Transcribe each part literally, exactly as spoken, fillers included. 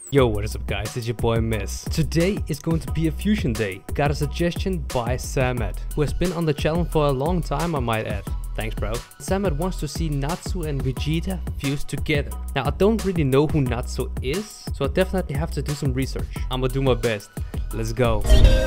Yo, what is up guys, it's your boy Miss. Today is going to be a fusion day. Got a suggestion by Samet, who has been on the channel for a long time, I might add. Thanks bro. Samet wants to see Natsu and Vegeta fused together. Now I don't really know who Natsu is, so I definitely have to do some research. I'm gonna do my best. Let's go.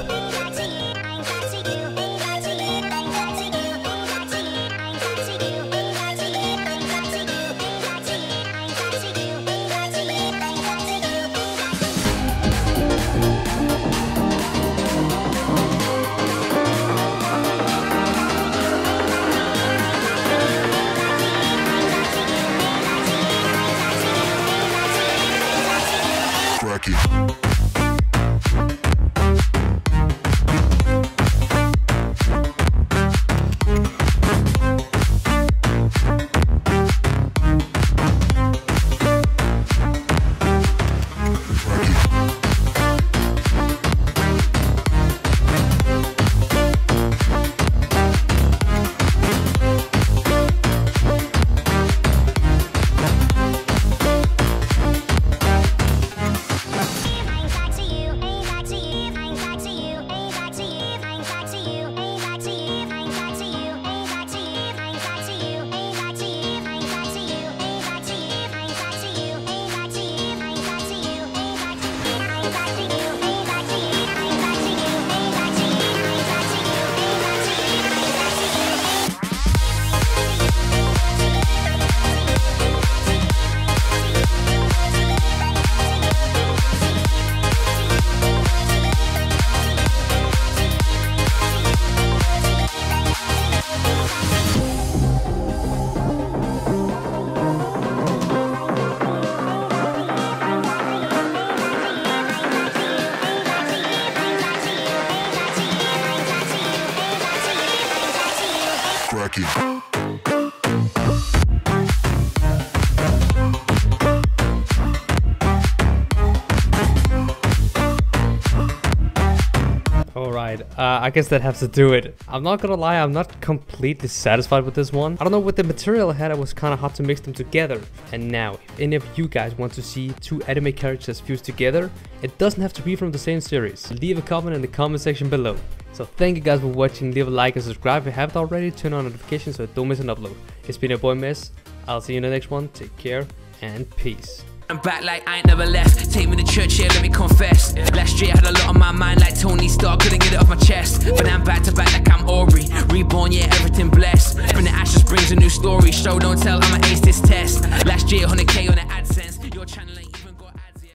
Alright, uh, I guess that has to do it. I'm not gonna lie, I'm not completely satisfied with this one. I don't know, with the material I had, it was kind of hard to mix them together. And now, if any of you guys want to see two anime characters fused together, it doesn't have to be from the same series. Leave a comment in the comment section below. So thank you guys for watching, leave a like and subscribe if you haven't already, turn on notifications so don't miss an upload. It's been your boy Miss, I'll see you in the next one, take care and peace. I'm back like I ain't never left. Take me to church, yeah, let me confess. Last year I had a lot on my mind like Tony Stark, couldn't get it off my chest. But now I'm back to back like I'm Aubrey. Reborn, yeah, everything blessed. From the ashes brings a new story. Show, don't tell, I'ma ace this test. Last year, one hundred K on the